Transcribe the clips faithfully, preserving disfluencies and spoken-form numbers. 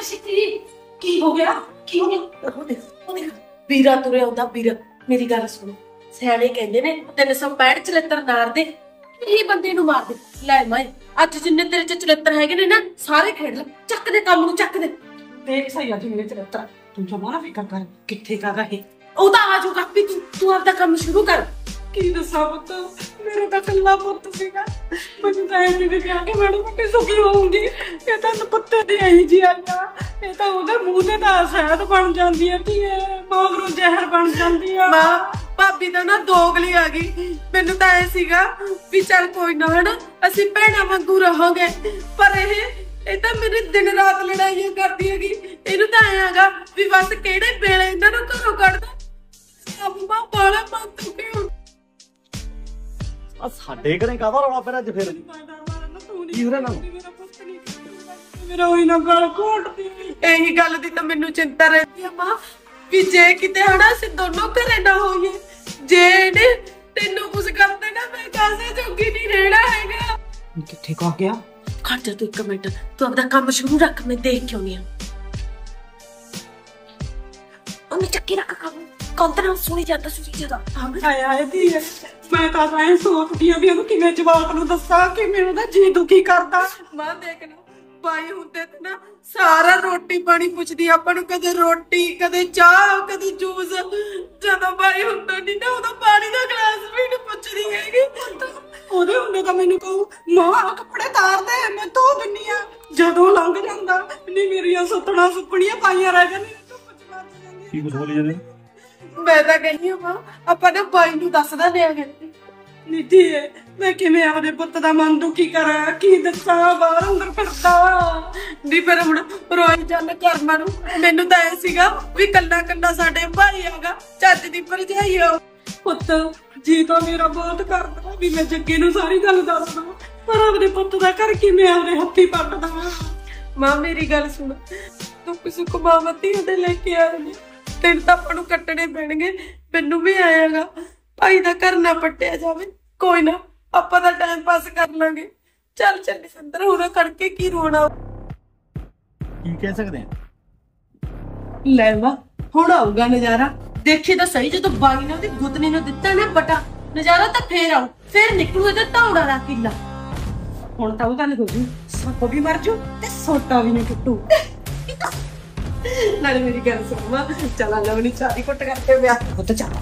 शिकी की हो गया की हो गया ਵੀਰਾ ਤੁਰਿਆ ਆਉਂਦਾ ਵੀਰਾ ਮੇਰੀ ਗੱਲ ਸੁਣੋ ਸਿਆਣੇ ਕਹਿੰਦੇ ਨੇ ਤਿੰਨ ਸੌ ਪੈਂਹਠ ਚਲੱਤਰ ਨਾਰ ਦੇ ਇਹ ਬੰਦੇ ਨੂੰ ਮਾਰ ਦੇ ਲੈ ਮਾਏ ਅੱਜ ਜਿੰਨੇ ਤੇਰੇ ਚ ਚਲੱਤਰ ਹੈਗੇ ਨੇ ਨਾ ਸਾਰੇ ਖੇਡ ਲੈ ਚੱਕ ਦੇ ਕੰਮ ਨੂੰ ਚੱਕ ਦੇ ਦੇਖ ਸਹੀ ਅੱਜ ਮੇਰੇ ਚਲੱਤਰ ਤੂੰ ਜਮਾ ਨਾ ਫਿਕਰ ਕਰ ਕਿੱਥੇ ਕਾਗਾ ਇਹ ਉਹ ਤਾਂ ਆ ਜਾਊਗਾ ਵੀ ਤੂੰ ਤੂੰ ਆਪਦਾ ਕੰਮ ਸ਼ੁਰੂ ਕਰ ਕੀ ਦੱਸਾਂ ਪੁੱਤ ਮੇਰਾ ਤਾਂ ਕੱਲਾ ਪੁੱਤ ਸੀਗਾ ਮੈਨੂੰ ਤਾਂ ਇਹ ਵੀ ਕਿਹਾ ਕਿ ਮੈਡਮ ਮੈਂ ਸੁਖੀ ਹੋਊਂਗੀ ਇਹ ਤਾਂ ਪੁੱਤੇ ਦੀ ਆਈ ਜੀ ਆਇਆ ਇਹ ਤਾਂ ਉਹਦੇ ਮੂੰਹ ਤੇ ਤਾਂ ਸ਼ਾਇਦ ਬਣ ਜਾਂਦੀ ਹੈ ਧੀਏ ਮਗਰੋਂ ਜ਼ਹਿਰ ਬਣ ਜਾਂਦੀ ਆ ਮਾਂ ਭਾਬੀ ਦਾ ਨਾ ਦੋਗਲੀ ਆ ਗਈ ਮੈਨੂੰ ਤਾਂ ਐ ਸੀਗਾ ਵੀ ਚੱਲ ਕੋਈ ਨਾ ਹਨਾ ਅਸੀਂ ਭੈਣਾਂ ਵਾਂਗੂ ਰਹਾਂਗੇ ਪਰ ਇਹ ਇਹ ਤਾਂ ਮੇਰੇ ਦਿਨ ਰਾਤ ਲੜਾਈਆਂ ਕਰਦੀ ਹੈਗੀ ਇਹਨੂੰ ਤਾਂ ਐ ਆਗਾ ਵੀ ਬਸ ਕਿਹੜੇ ਵੇਲੇ ਇਹਨਾਂ ਨੂੰ ਘਰੋਂ ਕੱਢਦਾ ਅੱਬਾ ਬਾਲਾ ਮਨ ਤੂੰ ਕਿਉਂ ਆ ਸਾਡੇ ਘਰੇ ਕਾਹਦਾ ਰੌਲਾ ਪਿਆ ਅੱਜ ਫਿਰ ਕੀ ਹੋ ਰਿਹਾ ਨਾ ਮੇਰਾ ਉਹੀ ਨਾ ਗਲ ਘੋਟਦੀ ਇਹੀ ਗੱਲ ਦੀ ਤਾਂ ਮੈਨੂੰ ਚਿੰਤਾ ਰਹਿੰਦੀ ਆ ਮਾਂ ਵੀ ਜੇ ਕਿਤੇ ਹਨਾ ਅਸੀਂ ਦੋਨੋਂ ਘਰੇ ਨਾ ਹੋਈਏ ਜੇ ਇਹਨੇ ਤੈਨੂੰ ਕੁਝ ਕਰਦੇ ਨਾ ਮੈਂ ਕਾਸੇ ਜੋਗੀ ਨਹੀਂ ਰਹਿਣਾ ਹੈਗਾ ਕਿੱਥੇ ਕੋ ਗਿਆ ਖੜ ਜਾ ਤੂੰ ਇੱਕ ਮਿੰਟ ਤੂੰ ਆਪਦਾ ਕੰਮ ਸ਼ੁਰੂ ਰੱਖ ਮੈਂ ਦੇਖ ਕਿਉਂ ਨਹੀਂ ਆ ਉਹਨੇ ਚੱਕੀ ਰੱਖ ਕੰਮ ਕੰਤਰਾ ਸੁਣੀ ਜਾਂਦਾ ਸੁਣੀ ਜਾਂਦਾ ਆਇਆ ਆਇਆ ਦੀ ਮੈਂ ਤਾਂ ਐਂ ਸੋਚਦੀ ਆ ਵੀ ਉਹਨੂੰ ਕਿਵੇਂ ਜਵਾਬ ਨੂੰ ਦੱਸਾਂ ਕਿ ਮੈਨੂੰ ਤਾਂ ਜੀ ਦੁਖੀ ਕਰਦਾ ਮਾਂ ਦੇਖ ਨਾ ਬਾਈ ਹੁੰਦੇ ਤੇ ਨਾ ਸਾਰਾ ਰੋਟੀ ਪਾਣੀ ਪੁੱਛਦੀ ਆਪਾਂ ਨੂੰ ਕਦੇ ਰੋਟੀ ਕਦੇ ਚਾਹ ਕਦੇ ਜੂਸ ਜਦੋਂ ਬਾਈ ਹੁੰਦਾ ਨਹੀਂ ਨਾ ਉਹਦਾ ਪਾਣੀ ਦਾ ਗਲਾਸ ਵੀ ਨਹੀਂ ਪੁੱਛਦੀ ਹੈਗੀ ਉਹਦੇ ਹੁੰਦੇ ਤਾਂ ਮੈਨੂੰ ਕਹੂ ਮਾਂ ਕੱਪੜੇ ਤਾਰ ਦੇ ਮੈਂ ਧੋ ਦਿੰਨੀ ਆ ਜਦੋਂ ਲੰਘ ਜਾਂਦਾ ਨਹੀਂ ਮੇਰੀਆਂ ਸੁੱਤਣਾ ਸੁੱਕਣੀਆਂ ਪਾਈਆਂ ਰਹਿ ਜਾਂਦੀਆਂ ਕੀ ਕੁਝ ਬੋਲੀ ਜਾਂਦੇ ਮੈਂ ਤਾਂ ਕਹੀ ਆ ਮਾਂ ਆਪਾਂ ਨੇ ਬਾਈ ਨੂੰ ਦੱਸਦਾ ਲਿਆਂਗੇ ਨੀਤੀ ਮੈਂ ਕਿਵੇਂ ਆਪਦੇ ਪੁੱਤ ਦਾ ਮਨ ਦੁਖੀ ਕਰਾਂ ਕੀ ਦੱਸਾਂ ਬਾਹਰ ਅੰਦਰ ਫਿਰਦਾ ਨੀ ਫਿਰ ਹੁਣ ਰੋਈ ਚੱਲ ਕਰਮਾਂ ਨੂੰ ਮੈਨੂੰ ਤਾਂ ਇਹ ਸੀਗਾ ਵੀ ਕੱਲਾ ਕੱਲਾ ਸਾਡੇ ਭਾਈ ਹੈਗਾ ਚੱਜ ਦੀ ਭਰਜਾਈ ਆ ਪੁੱਤ ਜੀ ਤਾਂ ਮੇਰਾ ਬਹੁਤ ਕਰਦਾ ਵੀ ਮੈਂ ਜੱਗੇ ਨੂੰ ਸਾਰੀ ਗੱਲ ਦੱਸ ਦਵਾਂ ਪਰ ਆਪਦੇ ਪੁੱਤ ਦਾ ਘਰ ਕਿਵੇਂ ਆਪਦੇ ਹੱਥੀ ਪੱਟਦਾ ਮਾਂ ਮੇਰੀ ਗੱਲ ਸੁਣ ਤੂੰ ਕਿਸੇ ਕੁਮਾਵਤੀ ਉਹਦੇ ਲੈ ਕੇ ਆ ਰਹੀ ਤੈਨੂੰ ਤਾਂ ਆਪਾਂ ਨੂੰ ਕੱਟਣੇ ਪੈਣਗੇ ਮੈਨੂੰ ਵੀ ਆਏਗਾ ਭਾਈ ਦਾ ਘਰ ਨਾ ਪੱਟਿਆ ਜਾਵੇ ਕੋਈ ਨਾ ਆਪਾਂ ਤਾਂ ਟਾਈਮ ਪਾਸ ਕਰ ਲਾਂਗੇ ਚੱਲ ਚੱਲ ਸੰਦਰ ਹੋਰਾ ਕਰਕੇ ਕੀ ਰੋਣਾ ਕੀ ਕਹਿ ਸਕਦੇ ਆ ਲੈ ਵਾ ਹੁਣ ਆਊਗਾ ਨਜ਼ਾਰਾ ਦੇਖੀ ਤਾਂ ਸਹੀ ਜਦੋਂ ਬਾਗੀ ਨੇ ਉਹਦੀ ਗੁੱਤਨੀ ਨੂੰ ਦਿੱਤਾ ਨਾ ਬਟਾ ਨਜ਼ਾਰਾ ਤਾਂ ਫੇਰ ਆਉ ਫੇਰ ਨਿਕਲੂ ਇਹਦਾ ਧੌੜਾ ਦਾ ਕਿੱਲਾ ਹੁਣ ਤਾਂ ਉਹ ਗੱਲ ਹੋ ਗਈ ਸੱਪ ਵੀ ਮਰ ਜੂ ਤੇ ਸੋਟਾ ਵੀ ਨਹੀਂ ਟੁੱਟੂ ਨਾਲੇ ਮੇਰੀ ਗੱਲ ਸੁਣਵਾ ਚੱਲ ਆ ਲਵਣੀ ਚਾਰੀ ਕੁੱਟ ਕਰਕੇ ਵਿਆਹ ਪੁੱਤ ਚੱਲ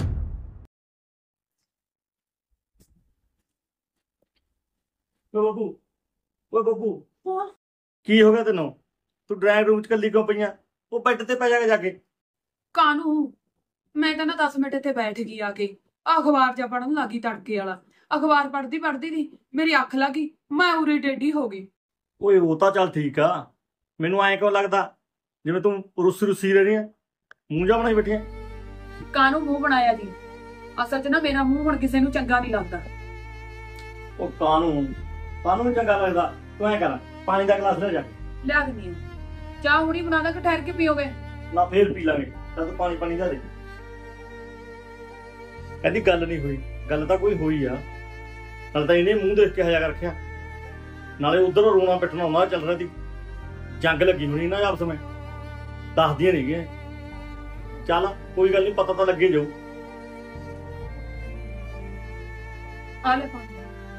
ਓ ਬੱਬੂ ਓ ਬੱਬੂ ਕੀ ਹੋ ਗਿਆ ਤੈਨੂੰ ਤੂੰ ਡਰਾਇੰਗ ਰੂਮ ਚ ਕੱਲੀ ਕਿਉਂ ਪਈਆਂ ਉਹ ਬੈੱਡ ਤੇ ਪੈ ਜਾ ਕੇ ਜਾ ਕੇ ਕਾਨੂੰ ਮੈਂ ਤਾਂ ਨਾ ਦਸ ਮਿੰਟ ਇੱਥੇ ਬੈਠ ਗਈ ਆ ਕੇ ਅਖਬਾਰ ਜਾ ਪੜਨ ਲੱਗੀ ਤੜਕੇ ਵਾਲਾ ਅਖਬਾਰ ਪੜਦੀ ਪੜਦੀ ਦੀ ਮੇਰੀ ਅੱਖ ਲੱਗੀ ਮੈਂ ਉਰੇ ਟੇਢੀ ਹੋ ਗਈ ਓਏ ਉਹ ਤਾਂ ਚੱਲ ਠੀਕ ਆ ਮੈਨੂੰ ਐਂ ਕਿਉਂ ਲੱਗਦਾ ਜਿਵੇਂ ਤੂੰ ਰੁੱਸੀ ਰੁੱਸੀ ਰਹਿ ਰਹੀ ਆ ਮੂੰਹ ਜਾ ਬਣਾਈ ਬੈਠੀ ਆ ਕਾਨੂੰ ਮੂੰਹ ਬਣਾਇਆ ਜੀ ਅਸਲ ਚ ਨਾ ਮੇਰਾ ਮੂੰਹ ਹੁਣ ਕਿਸੇ ਨੂੰ ਚੰਗਾ ਨਹੀਂ ਲੱਗਦਾ ਉਹ ਕਾਨੂੰ ਕਾਨੂੰ ਨੀ ਚੰਗਾ ਲੱਗਦਾ ਤੂੰ ਐਂ ਕਰ ਪਾਣੀ ਦਾ ਗਲਾਸ ਲੈ ਜਾ ਲਿਆ ਦਿੰਦੀ ਆ ਚਾਹ ਹੁਣੀ ਬਣਾ ਦਾ ਕਿ ਠਹਿਰ ਕੇ ਪੀਓਗੇ ਨਾ ਫੇਰ ਪੀ ਲਾਂਗੇ ਤਾਂ ਤੂੰ ਪਾਣੀ ਪਾਣੀ ਦਾ ਦੇ ਕਹਿੰਦੀ ਗੱਲ ਨਹੀਂ ਹੋਈ ਗੱਲ ਤਾਂ ਕੋਈ ਹੋਈ ਆ ਨਾਲ ਤਾਂ ਇਹਨੇ ਮੂੰਹ ਦੇਖ ਕੇ ਹਜਾ ਕਰ ਰੱਖਿਆ ਨਾਲੇ ਉਧਰ ਰੋਣਾ ਪਿੱਟਣਾ ਉਹਨਾਂ ਚੱਲ ਰਿਹਾ ਸੀ ਜੰਗ ਲੱਗੀ ਹੋਣੀ ਨਾ ਆਪਸ ਵਿੱਚ ਦੱਸਦੀਆਂ ਨਹੀਂ ਗਏ ਚੱਲ ਕੋਈ ਗੱਲ ਨਹੀਂ ਪਤਾ ਤਾਂ ਲੱਗੇ ਜਾਊ ਆ ਲੈ ਪਾਣੀ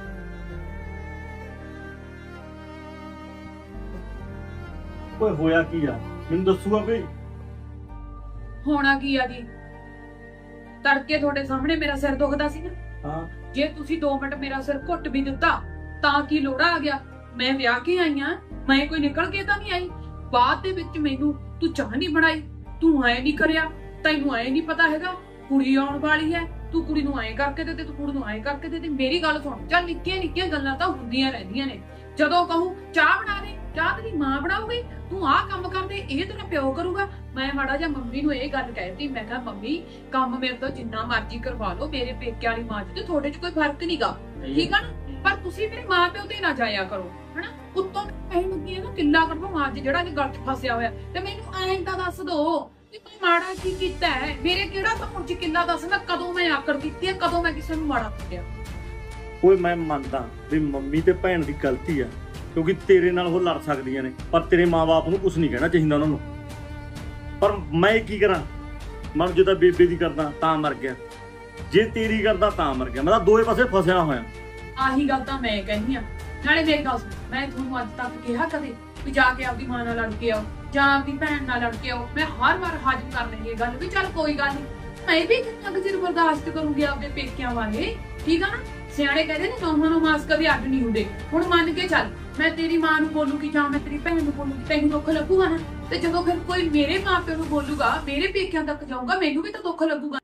ਓਏ ਹੋਇਆ ਕੀ ਆ ਮੈਨੂੰ ਦੱਸੂਗਾ ਕੋਈ ਹੋਣਾ ਕੀ ਆ ਜੀ ਤੜਕੇ ਤੁਹਾਡੇ ਸਾਹਮਣੇ ਮੇਰਾ ਸਿਰ ਦੁਖਦਾ ਸੀ ਨਾ ਹਾਂ ਜੇ ਤੁਸੀਂ ਦੋ ਮਿੰਟ ਮੇਰਾ ਸਿਰ ਘੁੱਟ ਵੀ ਦਿੱਤਾ ਤਾਂ ਕੀ ਲੋੜਾ ਆ ਗਿਆ ਮੈਂ ਵਿਆਹ ਕੇ ਆਈ ਆ ਮੈਂ ਕੋਈ ਨਿਕਲ ਕੇ ਤਾਂ ਨਹੀਂ ਆਈ ਬਾਅਦ ਦੇ ਵਿੱਚ ਮੈਨੂੰ ਤੂੰ ਚਾਹ ਨਹੀਂ ਬਣਾਈ ਤੂੰ ਐ ਨਹੀਂ ਕਰਿਆ ਤੈਨੂੰ ਐ ਨਹੀਂ ਪਤਾ ਹੈਗਾ ਕੁੜੀ ਆਉਣ ਵਾਲੀ ਹੈ ਤੂੰ ਕੁੜੀ ਨੂੰ ਐ ਕਰਕੇ ਦੇ ਤੇ ਤੂੰ ਕੁੜੀ ਨੂੰ ਐ ਕਰਕੇ ਦੇ ਤੇ ਮੇਰੀ ਗੱਲ ਸੁਣ ਚੱਲ ਨਿੱਕੀਆਂ ਨਿੱਕੀਆਂ ਗੱਲਾਂ ਤਾਂ ਹੁੰਦੀਆਂ ਰਹਿੰਦੀਆਂ ਨੇ ਜਦੋਂ ਕਹੂੰ ਚਾਹ ਬਣਾ ਦੇ ਚਾਹ ਤੇਰੀ ਮਾਂ ਬਣਾਉਗੀ ਤੂੰ ਆਹ ਕੰਮ ਕਰਦੇ ਇਹ ਤੇਰਾ ਪਿਓ ਕਰੂਗਾ ਮੈਂ ਮਾੜਾ ਜਿਹਾ ਮੰਮੀ ਨੂੰ ਇਹ ਗੱਲ ਕਹਿਤੀ ਮੈਂ ਕਿਹਾ ਮੰਮੀ ਕੰਮ ਮੇਰੇ ਤੋਂ ਜਿੰਨਾ ਮਰਜ਼ੀ ਕਰਵਾ ਲਓ ਮੇਰੇ ਪੇਕੇ ਵਾਲੀ ਮਾਂ ਚ ਤੇ ਤੁਹਾਡੇ ਚ ਕੋਈ ਫਰਕ ਨਹੀਂਗਾ ਠੀਕ ਆ ਨਾ ਪਰ ਤੁਸੀਂ ਮੇਰੇ ਮਾਂ ਪਿਓ ਤੇ ਨਾ ਜਾਇਆ ਕਰੋ ਹਨਾ ਉੱਤੋਂ ਐਂ ਲੱਗੀ ਨਾ ਕਿੱਲਾ ਕੱਢੋ ਮਾਂ ਚ ਜਿਹੜਾ ਕਿ ਗਲਤ ਫਸਿਆ ਹੋਇਆ ਤੇ ਮੈਨੂੰ ਐਂ ਤਾਂ ਦੱਸ ਦੋ ਕਿ ਮੈਂ ਮਾੜਾ ਕੀ ਕੀਤਾ ਹੈ ਮੇਰੇ ਕਿਹੜਾ ਤਾਂ ਚ ਕਿੱਲਾ ਦੱਸ ਮੈਂ ਕਦੋਂ ਮੈਂ ਆਕੜ ਕੀਤੀ ਹੈ ਕਦੋਂ ਮੈਂ ਕਿਸੇ ਨੂੰ ਮਾੜਾ ਕੁੱਟਿਆ ਓਏ ਮੈਂ ਮੰਨਦਾ ਵੀ ਮੰਮੀ ਤੇ ਭੈਣ ਦੀ ਗਲਤੀ ਆ ਕਿਉਂਕਿ ਤੇਰੇ ਨਾਲ ਉਹ ਲੜ ਸਕਦੀਆਂ ਨੇ, ਪਰ ਤੇਰੇ ਮਾਂ-ਬਾਪ ਨੂੰ ਕੁਝ ਨਹੀਂ ਕਹਿਣਾ ਚਾਹੀਦਾ ਉਹਨਾਂ ਨੂੰ। ਪਰ ਮੈਂ ਕੀ ਕਰਾਂ? ਮਨ ਜੇ ਤਾਂ ਬੇਬੇ ਦੀ ਕਰਦਾ ਤਾਂ ਮਰ ਗਿਆ, ਜੇ ਤੇਰੀ ਕਰਦਾ ਤਾਂ ਮਰ ਗਿਆ। ਮੈਂ ਤਾਂ ਦੋਵੇਂ ਪਾਸੇ ਫਸਿਆ ਹੋਇਆ। ਆਹੀ ਗੱਲ ਤਾਂ ਮੈਂ ਕਹਿੰਦੀ ਆ। ਨਾਲੇ ਮੇਰੀ ਗੱਲ ਸੁਣ, ਮੈਂ ਤੁਹਾਨੂੰ ਅੱਜ ਤੱਕ ਕਿਹਾ ਕਦੇ ਵੀ ਜਾ ਕੇ ਆਪਦੀ ਮਾਂ ਨਾਲ ਲੜ ਕੇ ਆਓ ਜਾਂ ਆਪਦੀ ਭੈਣ ਨਾਲ ਲੜ ਕੇ ਆਓ? ਮੈਂ ਹਰ ਵਾਰ ਹਾਜ਼ਰ ਕਰ ਲੈਂਦੀ ਇਹ ਗੱਲ ਵੀ ਚੱਲ ਕੋਈ ਗੱਲ ਨਹੀਂ, ਮੈਂ ਵੀ ਕਿੰਨਾ ਕੁ ਚਿਰ ਬਰਦਾਸ਼ਤ ਕਰੂੰਗੀ ਆਪਦੇ ਪੇਕਿਆਂ ਵਾਲੇ, ਠੀਕ ਆ ਨਾ? ਸਿਆਣੇ ਕਹਿੰਦੇ ਨੇ ਨੌਹਾਂ ਨੂੰ ਮਾਸ ਕਦੇ ਅੱਡ ਨਹੀਂ ਹੁੰਦੇ। ਹੁਣ ਮੰਨ ਕੇ ਚੱਲ, ਮੈਂ ਤੇਰੀ ਮਾਂ ਨੂੰ ਬੋਲੂਗੀ ਜਾਂ ਮੈਂ ਤੇਰੀ ਭੈਣ ਨੂੰ ਬੋਲੂਗੀ, ਤੈਨੂੰ ਦੁੱਖ ਲੱਗੂਗਾ ਨਾ? ਤੇ ਜਦੋਂ ਫਿਰ ਕੋਈ ਮੇਰੇ ਮਾਂ ਪਿਓ ਨੂੰ ਬੋਲੂਗਾ, ਮੇਰੇ ਪੇਕਿਆਂ ਤੱਕ ਜਾਊਗਾ, ਮੈਨੂੰ ਵੀ ਤਾਂ ਦੁੱਖ ਲੱਗੂਗਾ।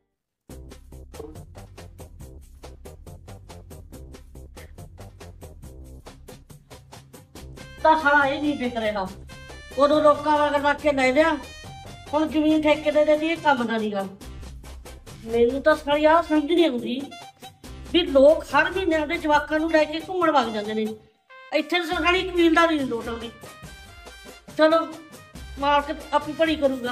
ਤਾਂ ਸਾਰਾ ਇਹ ਨਹੀਂ ਵਿਕ ਰਿਹਾ। ਉਦੋਂ ਲੋਕਾਂ ਵਾਂਗ ਰੱਖ ਕੇ ਲੈ ਲਿਆ, ਹੁਣ ਜ਼ਮੀਨ ਠੇਕੇ ਦੇ ਦੇ ਕੰਮ ਦਾ ਨਹੀਂ ਗਾ। ਮੈਨੂੰ ਤਾਂ ਸਾਰੀ ਆਹ ਸਮਝ ਨਹੀਂ ਆਉਂਦੀ ਵੀ ਲੋਕ ਹਰ ਮਹੀਨੇ ਆਪਣੇ ਜਵਾਕਾਂ ਨੂੰ ਲੈ ਕੇ ਘੁੰਮਣ ਵਗ ਜਾਂਦੇ ਨੇ, ਇੱਥੇ ਸਰਕਾਰੀ ਕਬੀਲਦਾਰੀ ਨਹੀਂ ਲੋਟ ਆਉਂਦੀ। ਚਲੋ ਮਾਰਕੀਟ ਆਪੀ ਭੜੀ ਕਰੂਗਾ।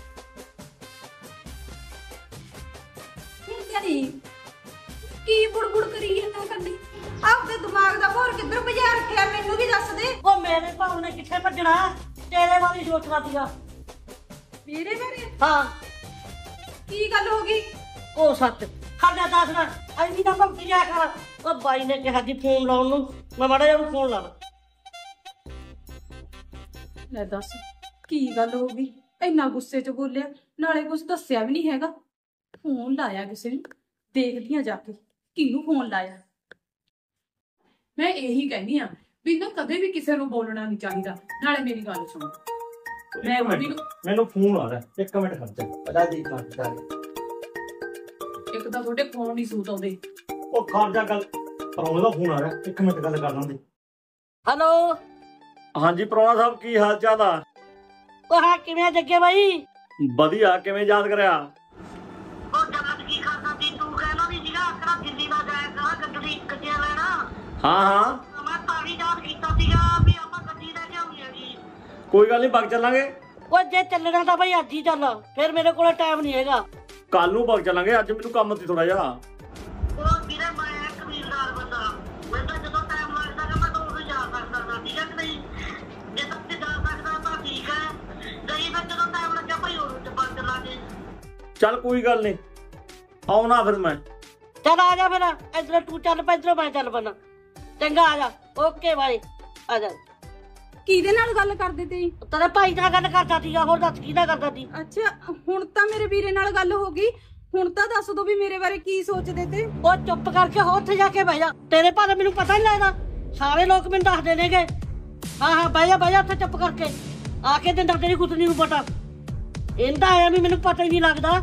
ਕੀ ਬੁੜਬੁੜ ਕਰੀ ਜਾਂਦਾ ਕਰਨੀ? ਆਪਦੇ ਦਿਮਾਗ ਦਾ ਭੋਰ ਕਿੱਧਰ ਭਜਾ ਰੱਖਿਆ, ਮੈਨੂੰ ਵੀ ਦੱਸ ਦੇ। ਉਹ ਮੇਰੇ ਭਾਉ ਨੇ ਕਿੱਥੇ ਭੱਜਣਾ, ਤੇਰੇ ਵਾਲੀ ਸੋਚਣਾ ਸੀਗਾ। ਮੇਰੇ ਬਾਰੇ? ਹਾਂ। ਕੀ ਗੱਲ ਹੋ ਗਈ? ਉਹ ਸੱਚ ਖਾਦਾ ਦੱਸਣਾ ਐਨੀ ਨਾ ਭੰਕੀ ਜਾ ਕਰ। ਉਹ ਬਾਈ ਨੇ ਕਿਹਾ ਜੀ ਫੋਨ ਲਾਉਣ ਨੂੰ, ਮੈਂ ਮਾੜਾ ਜਿਹਾ ਫੋਨ ਲਾ ਲਾ। ਲੈ ਦੱਸ ਕੀ ਗੱਲ ਹੋ ਗਈ? ਇੰਨਾ ਗੁੱਸੇ 'ਚ ਬੋਲਿਆ, ਨਾਲੇ ਕੁਝ ਦੱਸਿਆ ਵੀ ਨਹੀਂ ਹੈਗਾ। ਫੋਨ ਲਾਇਆ ਕਿਸੇ ਨੂੰ, ਦੇਖਦੀ ਆ ਜਾ ਕੇ ਕਿਹਨੂੰ ਫੋਨ ਲਾਇਆ। ਮੈਂ ਇਹੀ ਕਹਿੰਦੀ ਆ ਵੀ ਨਾ ਕਦੇ ਵੀ ਕਿਸੇ ਨੂੰ ਬੋਲਣਾ ਨਹੀਂ ਚਾਹੀਦਾ। ਨਾਲੇ ਮੇਰੀ ਗੱਲ ਸੁਣੋ, ਮੈਂ ਮੰਮੀ ਨੂੰ ਮੈਨੂੰ ਫੋਨ ਆ ਰਿਹਾ, ਇੱਕ ਮਿੰਟ ਖੜ ਜਾ। ਪਤਾ ਦੀ ਖਰਚਾ ਇੱਕ ਤਾਂ ਤੁਹਾਡੇ ਫੋਨ ਨਹੀਂ ਸੂਤ ਆਉਂਦੇ। ਉਹ ਖੜ ਜਾ, ਗੱਲ ਪਰੌਣੇ ਦਾ ਫੋਨ ਆ ਰਿਹਾ, ਇੱਕ ਮਿੰਟ ਗੱਲ ਕਰ ਲਾਂਦੇ। ਹੈਲੋ। ਹਾਂਜੀ ਪਰੌਣਾ ਸਾਹਿਬ, ਕੀ ਹਾਲ ਚਾਲ ਆ? ਉਹ ਹਾਂ ਕਿਵੇਂ ਜੱਗੇ ਬਾਈ? ਵਧੀਆ। ਕਿਵੇਂ ਯਾਦ ਕਰਿਆ? ਉਹ ਜਗਤ ਕੀ ਕਰਦਾ ਸੀ? ਤੂੰ ਕਹਿਣਾ ਨਹੀਂ ਸੀਗਾ ਆਕਰਾ ਦਿੱਲੀ ਨਾ ਜਾਇਆ ਕਰ, ਗੱਡੀ ਕੱਢਿਆ ਲੈਣਾ। ਹਾਂ ਹਾਂ, ਮੈਂ ਤਾਂ ਵੀ ਯਾਦ ਕੀਤਾ ਸੀਗਾ ਵੀ ਆਪਾਂ ਗੱਡੀ ਲੈ ਕੇ ਆਉਣੀ ਹੈਗੀ। ਕੋਈ ਗੱਲ ਨਹੀਂ, ਵਗ ਚੱਲਾਂਗੇ। ਉਹ ਜੇ ਚੱਲਣਾ ਤਾਂ ਬਾਈ ਅੱਜ ਹੀ ਚੱਲ, ਫਿਰ ਮੇਰੇ ਕੋਲ ਟਾਈਮ ਨਹੀਂ ਹੈਗਾ। ਕੱਲ ਨੂੰ ਵਗ ਚੱਲਾਂਗੇ, ਅੱਜ ਮੈਨੂੰ ਕੰਮ ਸੀ ਥੋੜਾ ਜਿਹਾ। ਉਹ ਵੀਰੇ ਮੈਂ ਕਬੀਲਦਾਰ ਬੰਦਾ, ਮੈਨੂੰ ਜਦੋਂ ਟਾਈਮ ਲੱਗਦਾ ਕਿ ਮੈਂ ਤਾਂ ਉਦੋਂ ਜਾ ਸਕਦਾ, ਠੀਕ ਹੈ ਕਿ ਨਹੀਂ? ਜੇ ਤੁਸੀਂ ਜਾ ਸਕਦਾ ਤਾਂ ਠੀਕ ਹੈ, ਨਹੀਂ ਫਿਰ ਜਦੋਂ ਟਾਈਮ ਲੱਗਿਆ ਭਾਈ ਉਦੋਂ ਚ ਵਗ ਚੱਲਾਂਗੇ। ਚੱਲ ਕੋਈ ਗੱਲ ਨਹੀਂ, ਆਉਣਾ ਫਿਰ ਮੈਂ। ਚੱਲ ਆ ਜਾ ਫਿਰ, ਇੱਧਰ ਤੂੰ ਚੱਲ ਪੈ, ਇੱਧਰੋਂ ਮੈਂ ਚੱਲ ਪੈਣਾ। ਚੰਗਾ ਆ ਜਾ। ਓਕੇ ਬਾਈ, ਆ ਜਾ। ਕਿਹਦੇ ਨਾਲ ਗੱਲ ਕਰਦੇ ਤੇ? ਤੇਰੇ ਭਾਈ ਨਾਲ ਗੱਲ ਕਰਦਾ ਸੀਗਾ, ਹੋਰ ਦੱਸ ਕੀ ਨਾਲ ਕਰਦਾ ਸੀ? ਅੱਛਾ, ਹੁਣ ਤਾਂ ਮੇਰੇ ਵੀਰੇ ਨਾਲ ਗੱਲ ਹੋ ਗਈ। ਹੁਣ ਤਾਂ ਦੱਸ ਦੋ ਵੀ ਮੇਰੇ ਬਾਰੇ ਕੀ ਸੋਚਦੇ ਤੇ। ਉਹ ਚੁੱਪ ਕਰਕੇ ਹੋ ਉੱਥੇ ਜਾ ਕੇ ਬਹਿ ਜਾ। ਤੇਰੇ ਭਾਰੇ ਮੈਨੂੰ ਪਤਾ ਨਹੀਂ ਲੱਗਦਾ, ਸਾਰੇ ਲੋਕ ਮੈਨੂੰ ਦੱਸਦੇ ਨੇਗੇ। ਹਾਂ ਹਾਂ ਬਹਿ ਜਾ, ਬਹਿ ਜਾ ਉੱਥੇ ਚੁੱਪ ਕਰਕੇ। ਆ ਕੇ ਦਿੰਦਾ ਤੇਰੀ ਗੁੱਤਨੀ ਨੂੰ ਪਤਾ। ਇਹਦਾ ਆਇਆ ਵੀ ਮੈਨੂੰ ਪਤਾ ਹੀ ਨਹੀਂ ਲੱਗਦਾ।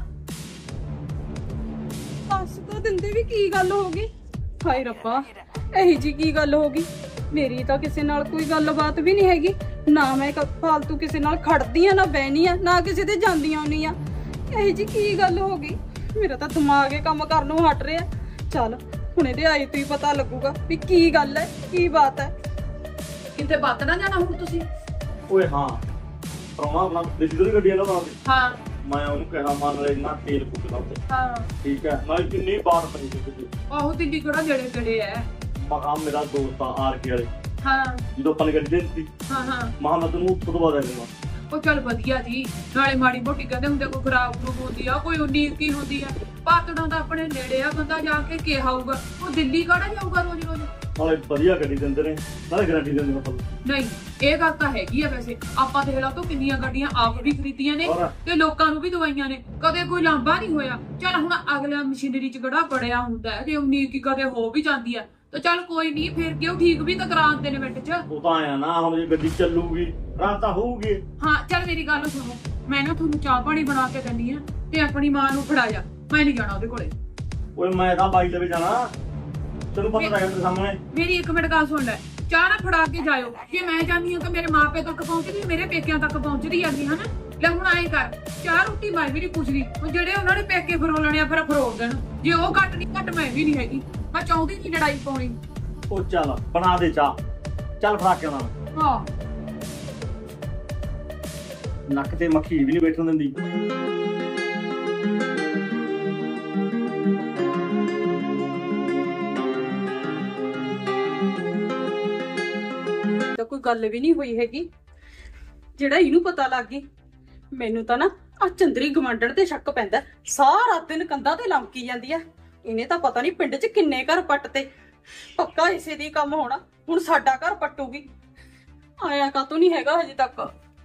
ਦੱਸ ਤਾਂ ਦਿੰਦੇ ਵੀ ਕੀ ਗੱਲ ਹੋ ਗਈ। ਹਾਏ ਰੱਬਾ, ਇਹੀ ਜੀ ਕੀ ਗੱਲ ਹੋ ਗਈ? ਮੇਰੀ ਤਾਂ ਕਿਸੇ ਨਾਲ ਕੋਈ ਗੱਲਬਾਤ ਵੀ ਨਹੀਂ ਹੈਗੀ, ਨਾ ਮੈਂ ਫਾਲਤੂ ਕਿਸੇ ਨਾਲ ਖੜਦੀ ਆ, ਨਾ ਬਹਿਨੀ ਆ, ਨਾ ਕਿਸੇ ਤੇ ਜਾਂਦੀ ਆਉਣੀ ਆ। ਇਹੀ ਜੀ ਕੀ ਗੱਲ ਹੋ ਗਈ? ਮੇਰਾ ਤਾਂ ਦਿਮਾਗ ਇਹ ਕੰਮ ਕਰਨ ਨੂੰ ਹਟ ਰਿਹਾ। ਚੱਲ ਹੁਣ ਇਹਦੇ ਆਈ ਤੋਂ ਹੀ ਪਤਾ ਲੱਗੂਗਾ ਵੀ ਕੀ ਗੱਲ ਹੈ, ਕੀ ਬਾਤ ਹੈ। ਕਿਤੇ ਬੱਤ ਨਾ ਜਾਣਾ ਹੁਣ ਤੁਸੀਂ? ਓਏ ਹਾਂ, ਪਰੌਣਾ ਆਪਣਾ ਦਿੱਲੀ ਤੋਂ ਗੱਡੀ ਵਾਲਾ ਬਾਤ। ਹਾਂ ਮੈਂ ਉਹਨੂੰ ਕਿਹਾ ਮੰਨ ਲੈ ਇੰਨਾ ਤੇਲ ਫੁੱਕਦਾ ਉੱਤੇ, ਹਾਂ ਠੀਕ ਹੈ? ਮੈਂ ਕਿੰਨੀ ਵਾਰ ਪਈ ਸੀ ਆਹੋ, ਦਿੱਲੀ ਕਿਹੜਾ ਜਿਹੜੇ ਜਿਹੜੇ ਐ। ਮਹਾ ਮੇਰਾ ਦੋਸਤ ਆ ਆਰ ਕੇ ਵਾਲੇ, ਹਾਂ ਜਦੋਂ ਆਪਾਂ ਨੇ ਗੱਡੀ ਦੇ ਦਿੱਤੀ, ਹਾਂ ਹਾਂ ਮਹਾ ਮੈਂ ਤੈਨੂੰ ਉੱਥੋਂ ਤੋਂ ਬਾਅਦ ਆ ਜਾਊਂਗਾ। ਉਹ ਚੱਲ ਵਧੀਆ ਜੀ। ਨਾਲੇ ਮਾੜੀ ਮੋਟੀ ਕਹਿੰਦੇ ਹੁੰਦੇ ਕੋਈ ਖਰਾਬ ਖਰੂਬ ਹੁੰਦੀ ਆ, ਕੋਈ ਉਨੀ ਕੀ ਹੁੰਦੀ ਆ। ਪਾਤੜਾਂ ਦਾ ਆਪਣੇ ਨੇੜੇ ਆ, ਬੰਦਾ ਜਾ ਕੇ ਕਿਹਾ ਹੋਊਗਾ। ਉਹ ਦਿੱਲੀ ਕਿਹੜਾ ਜਾਊਗਾ ਰੋਜ਼ ਰੋਜ਼? ਨਾਲੇ ਵਧੀਆ ਗੱਡੀ ਦਿੰਦੇ ਨੇ, ਨਾਲੇ ਗਾਰੰਟੀ ਦਿੰਦੇ ਨੇ ਮਤਲਬ। ਨਹੀਂ, ਇਹ ਗੱਲ ਤਾਂ ਹੈਗੀ ਆ। ਵੈਸੇ ਆਪਾਂ ਦੇਖ ਲਾ ਤੋਂ ਕਿੰਨੀਆਂ ਗੱਡੀਆਂ ਆਪ ਵੀ ਖਰੀਦੀਆਂ ਨੇ ਹੋਰ। ਤੇ ਲੋਕਾਂ ਨੂੰ ਵੀ ਦਵਾਈਆਂ ਨੇ, ਕਦੇ ਕੋਈ ਲਾਂਭਾ ਨਹੀਂ ਹੋਇਆ। ਚੱਲ ਹੁਣ ਅਗਲਾ ਮਸ਼ੀਨਰੀ ਚ ਗੜਾ ਬੜਿਆ ਹੁੰਦਾ ਹੈ, ਜੇ ਉਨੀ ਕੀ ਕਦੇ ਹੋ ਵੀ ਜਾਂਦੀ ਆ ਤਾਂ ਚੱਲ ਕੋਈ ਨਹੀਂ, ਫਿਰ ਕਿਉਂ ਠੀਕ ਵੀ ਤਾਂ ਕਰਾ ਦਿੰਦੇ ਨੇ ਮਿੰਟ ਚ। ਉਹ ਤਾਂ ਆਇਆ ਨਾ, ਹੁਣ ਜੇ ਗੱਡੀ ਚੱਲੂਗੀ ਰਾਤ ਤਾਂ ਹੋਊਗੀ। ਹਾਂ ਚੱਲ ਮੇਰੀ ਗੱਲ ਸੁਣੋ, ਮੈਂ ਨਾ ਤੁਹਾਨੂੰ ਚਾਹ ਪਾਣੀ ਬਣਾ ਕੇ ਦਿੰਦੀ ਆ ਤੇ ਆਪਣੀ ਮਾਂ ਨੂੰ ਫੜਾ ਜਾ, ਮੈਂ ਨਹੀਂ ਜਾਣਾ ਉਹਦੇ ਕੋਲੇ। ਓਏ ਮੈਂ ਤਾਂ ਬਾਈ ਦੇ ਵੀ ਜਾਣਾ, ਤੈਨੂੰ ਪਤਾ ਤਾਂ ਹੈ ਤੇਰੇ ਸਾਹਮਣੇ। ਮੇਰੀ ਇੱਕ ਮਿੰਟ ਗੱਲ ਸੁਣ ਲੈ, ਚਾਹ ਨਾ ਫੜਾ ਕੇ ਜਾਇਓ। ਜੇ ਮੈਂ ਜਾਂਦੀ ਹਾਂ ਤਾਂ ਮੇਰੇ ਮਾਪੇ ਤੱਕ ਪਹੁੰਚਦੀ, ਮੇਰੇ ਪੇਕਿਆਂ ਤੱਕ ਪਹੁੰਚਦੀ ਹੈਗੀ ਹਨਾ। ਲੈ ਹੁਣ ਆਏ ਕਰ, ਚਾਹ ਰੋਟੀ ਮੈਂ ਵੀ ਨਹੀਂ ਪੁੱਛਦੀ। ਹੁਣ ਜਿਹੜੇ ਉਹਨਾਂ ਨੇ ਪੇਕੇ ਫਰੋਲਣੇ ਆ ਫਿਰ ਫਰੋਲ ਦੇਣ, ਜੇ ਉਹ ਘੱਟ ਨਹੀਂ ਘੱਟ ਮੈਂ ਵੀ ਨਹੀਂ ਹੈਗੀ। ਮੈਂ ਚਾਹੁੰਦੀ ਨਹੀਂ ਲੜਾਈ ਪਾਉਣੀ। ਉਹ ਚੱਲ ਬਣਾ ਦੇ ਚਾਹ, ਚੱਲ ਫੜਾ ਕੇ ਆਉਣਾ। ਹਾਂ ਨੱਕ ਤੇ ਮੱਖੀ ਵੀ ਨਹੀਂ ਬੈਠਣ ਦਿੰਦੀ। ਤਾਂ ਗੱਲ ਵੀ ਨਹੀਂ ਹੋਈ ਹੈਗੀ ਜਿਹੜਾ ਇਹਨੂੰ ਪਤਾ ਲੱਗ ਗਈ। ਮੈਨੂੰ ਤਾਂ ਨਾ ਆ ਚੰਦਰੀ ਗਵਾਂਢਣ ਤੇ ਸ਼ੱਕ ਪੈਂਦਾ, ਸਾਰਾ ਦਿਨ ਕੰਧਾਂ ਤੇ ਲੰਮਕੀ ਜਾਂਦੀ ਆ। ਇਹਨੇ ਤਾਂ ਪਤਾ ਨਹੀਂ ਪਿੰਡ 'ਚ ਕਿੰਨੇ ਘਰ ਪੱਟਤੇ, ਪੱਕਾ ਇਸੇ ਦੀ ਕੰਮ ਹੋਣਾ। ਹੁਣ ਸਾਡਾ ਘਰ ਪੱਟੂਗੀ, ਆਇਆ ਕਾਤੋਂ ਨਹੀਂ ਹੈਗਾ ਹਜੇ ਤੱਕ।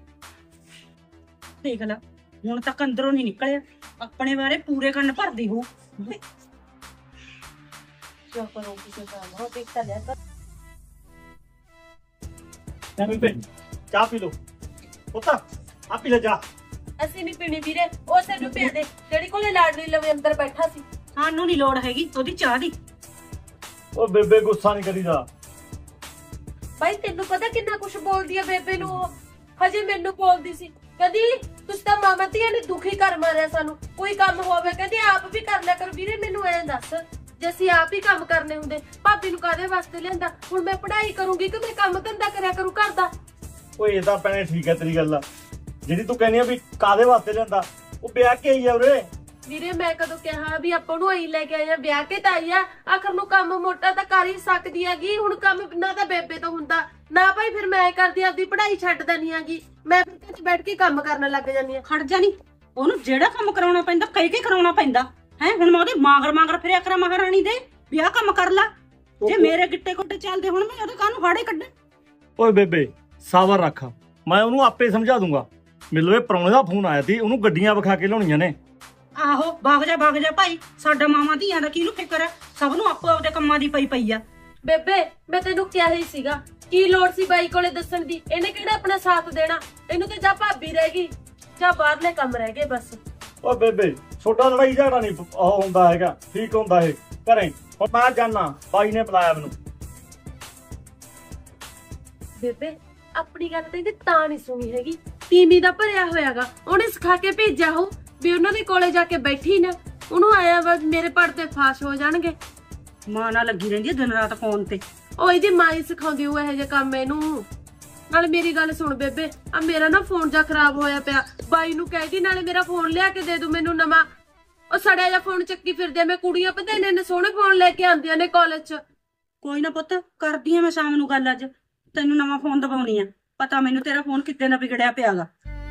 ਦੇਖ ਲੈ ਹੁਣ ਤੱਕ ਅੰਦਰੋਂ ਨਹੀਂ ਨਿਕਲਿਆ, ਆਪਣੇ ਬਾਰੇ ਪੂਰੇ ਕੰਨ ਭਰਦੀ ਹੋ। ਕਿਉਂ ਕਰੋ ਕਿਸੇ ਦਾ ਨਾ ਦੇਖ ਤਾਂ ਲਿਆ ਕਰ। ਬੇਬੇ ਚਾਹ ਪੀ ਲੋ ਪੁੱਤ, ਆ ਪੀ ਲੈ ਚਾਹ। ਅਸੀਂ ਨਹੀਂ ਪੀਣੀ ਵੀਰੇ, ਉਹ ਤੈਨੂੰ ਪਿਆ ਦੇ ਜਿਹੜੀ ਕੋਲੇ ਲਾਡਲੀ ਲਵੇ ਅੰਦਰ ਬੈਠਾ ਸੀ। ਸਾਨੂੰ ਨਹੀਂ ਲੋੜ ਹੈਗੀ ਉਹਦੀ ਚਾਹ ਦੀ। ਉਹ ਬੇਬੇ ਗੁੱਸਾ ਨਹੀਂ ਕਰੀਦਾ। ਭਾਈ ਤੈਨੂੰ ਪਤਾ ਕਿੰਨਾ ਕੁਛ ਬੋਲਦੀ ਆ ਬੇਬੇ ਨੂੰ ਉਹ, ਹਜੇ ਮੈਨੂੰ ਬੋਲਦੀ ਸੀ ਕਦੀ ਤੁਸੀਂ ਤਾਂ ਮਾਮਾ ਧੀਆਂ ਨੇ ਦੁਖੀ ਕਰ ਮਾਰਿਆ ਸਾਨੂੰ। ਕੋਈ ਕੰਮ ਹੋਵੇ ਕਹਿੰਦੀ ਆਪ ਵੀ ਕਰ ਲਿਆ ਕਰ। ਵੀਰੇ ਮੈਨੂੰ ਐਂ ਦੱਸ, ਜੇ ਅਸੀਂ ਆਪ ਹੀ ਕੰਮ ਕਰਨੇ ਹੁੰਦੇ ਭਾਬੀ ਨੂੰ ਕਾਹਦੇ ਵਾਸਤੇ ਲਿਆਂਦਾ? ਹੁਣ ਮੈਂ ਪੜ੍ਹਾਈ ਕਰੂੰਗੀ ਕਿ ਮੈਂ ਕੰਮ ਧੰਦਾ ਕਰਿਆ ਕਰੂੰ ਘਰ ਦਾ? ਓਏ ਇਹ ਤਾਂ ਭੈਣੇ ਠੀਕ ਹੈ ਤੇਰੀ ਗੱਲ ਆ, ਜਿਹੜੀ ਤੂੰ ਕਹਿੰਦੀ ਆ ਵੀ ਕਾਦੇ ਵਾਸਤੇ ਲਿਆਂਦਾ, ਉਹ ਵਿਆਹ ਕੇ ਆਈ ਆ ਉਰੇ। ਵੀਰੇ ਮੈਂ ਕਦੋਂ ਕਿਹਾ ਵੀ ਆਪਾਂ ਨੂੰ ਆਈ ਲੈ ਕੇ ਆਇਆ, ਵਿਆਹ ਕੇ ਤਾਂ ਆਈ ਆ। ਆਖਰ ਨੂੰ ਕੰਮ ਮੋਟਾ ਤਾਂ ਕਰ ਹੀ ਸਕਦੀ ਹੈਗੀ। ਹੁਣ ਕੰਮ ਨਾ ਤਾਂ ਬੇਬੇ ਤੋਂ ਹੁੰਦਾ ਨਾ ਭਾਈ, ਫਿਰ ਮੈਂ ਕਰਦੀ ਆਪਦੀ ਪੜ੍ਹਾਈ ਛੱਡਦਾ ਨਹੀਂ ਆਗੀ। ਮੈਂ ਫਿਰ ਘਰ ਬੈਠ ਕੇ ਕੰਮ ਕਰਨ ਲੱਗ ਜਾਂਦੀ ਆ। ਖੜ ਜਾ ਨੀ, ਉਹਨੂੰ ਜਿਹੜਾ ਕੰਮ ਕਰਾਉਣਾ ਪੈਂਦਾ ਕਹਿ ਕੇ ਕਰਾਉਣਾ ਪੈਂਦਾ ਹੈ। ਹੁਣ ਮੈਂ ਉਹਦੇ ਮਾਂਗਰ ਮਾਂਗਰ ਫਿਰਿਆ ਕਰਾਂ ਮਹਾਰਾਣੀ ਦੇ, ਵਿਆਹ ਕੰਮ ਕਰ ਲਾ। ਜੇ ਮੇਰੇ ਗਿੱਟੇ ਕੋਟੇ ਚੱਲਦੇ ਹੁਣ ਮੈਂ ਉਹਦੇ ਕਾਹਨੂੰ ਹਾੜੇ ਕੱਢਾਂ? ਓਏ ਬੇਬੇ ਸਬਰ ਰੱਖ, ਮੈਂ ਉਹਨੂੰ ਆਪੇ ਸਮਝਾ ਦੂੰਗਾ। ਮੈਨੂੰ ਇਹ ਪ੍ਰਾਹੁਣੇ ਦਾ ਫੋਨ ਆਇਆ ਸੀ, ਉਹਨੂੰ ਗੱਡੀਆਂ ਵਿਖਾ ਕੇ ਲਿਆਉਣੀਆਂ ਨੇ। ਆਹੋ ਭਾਗ ਜਾ ਭਾਗ ਜਾ ਭਾਈ, ਸਾਡਾ ਮਾਵਾਂ ਧੀਆਂ ਦਾ ਕਿਹਨੂੰ ਫਿਕਰ ਹੈ? ਸਭ ਨੂੰ ਆਪੋ ਆਪਦੇ ਕੰਮਾਂ ਦੀ ਪਈ ਪਈ ਆ। ਬੇਬੇ ਮੈਂ ਤੈਨੂੰ ਕਿਹਾ ਹੀ ਸੀਗਾ, ਕੀ ਲੋੜ ਸੀ ਬਾਈ ਕੋਲੇ ਦੱਸਣ ਦੀ? ਇਹਨੇ ਕਿਹੜਾ ਆਪਣਾ ਸਾਥ ਦੇਣਾ? ਇਹਨੂੰ ਤੇ ਜਾਂ ਭਾਬੀ ਰਹਿ ਗਈ ਜਾਂ ਬਾਹਰਲੇ ਕੰਮ ਰਹਿ ਗਏ ਬਸ। ਓ ਬੇਬੇ ਛੋਟਾ ਲੜਾਈ ਝਗੜਾ ਨਹੀਂ ਉਹ ਹੁੰਦਾ ਹੈਗਾ, ਠੀਕ ਹੁੰਦਾ ਇਹ ਘਰੇ। ਹੁਣ ਮੈਂ ਜਾਣਾ, ਬਾਈ ਨੇ ਬੁਲਾਇਆ ਮੈਨੂੰ। ਬੇਬੇ ਆਪਣੀ ਗੱਲ ਤੇ ਇਹਨੇ ਤਾਂ ਨਹੀਂ ਸੁਣੀ ਹੈਗੀ, ਟੀਮੀ ਦਾ ਭਰਿਆ ਹੋਇਆਗਾ। ਉਹਨੇ ਸਿਖਾ ਕੇ ਭੇਜਿਆ ਹੋ ਵੀ ਉਹਨਾਂ ਦੇ ਕੋਲੇ ਜਾ ਕੇ ਬੈਠੀ ਨਾ, ਉਹਨੂੰ ਆਇਆ ਵਾ ਮੇਰੇ ਪੜਦੇ ਫਾਸ਼ ਹੋ ਜਾਣਗੇ। ਮਾਂ ਨਾਲ ਲੱਗੀ ਰਹਿੰਦੀ ਹੈ ਦਿਨ ਰਾਤ ਫੋਨ ਤੇ। ਉਹ ਇਹਦੀ ਮਾਂ ਹੀ ਸਿਖਾਉਂਦੀ ਉਹ ਇਹੋ ਜਿਹੇ ਕੰਮ ਇਹਨੂੰ। ਨਾਲੇ ਮੇਰੀ ਗੱਲ ਸੁਣ ਬੇਬੇ, ਆ ਮੇਰਾ ਨਾ ਫੋਨ ਜਾ ਖਰਾਬ ਹੋਇਆ ਪਿਆ, ਬਾਈ ਨੂੰ ਕਹਿਦੀ ਨਾਲੇ ਮੇਰਾ ਫੋਨ ਲਿਆ ਕੇ ਦੇ ਦੂ ਮੈਨੂੰ ਨਵਾਂ। ਉਹ ਸੜਿਆ ਜਿਹਾ ਫੋਨ ਚੱਕੀ ਫਿਰਦੇ, ਮੈਂ ਕੁੜੀਆਂ ਪਤਾ ਇੰਨੇ ਇੰਨੇ ਸੋਹਣੇ ਫੋਨ ਲੈ ਕੇ ਆਉਂਦੀਆਂ ਨੇ ਕਾਲਜ ਚ। ਕੋਈ ਨਾ ਪੁੱਤ, ਕਰਦੀ ਆ ਮੈਂ ਸ਼ਾਮ ਨੂੰ ਗੱਲ, ਅੱਜ ਤੈਨੂੰ ਨਵਾਂ ਫੋਨ ਦਵਾਉਣੀ ਆ। ਪਤਾ ਮੈਨੂੰ ਤੇਰਾ ਫੋਨ ਕਿੱਦਾਂ ਦਾ ਵਿਗੜਿਆ ਪਿਆਗਾ।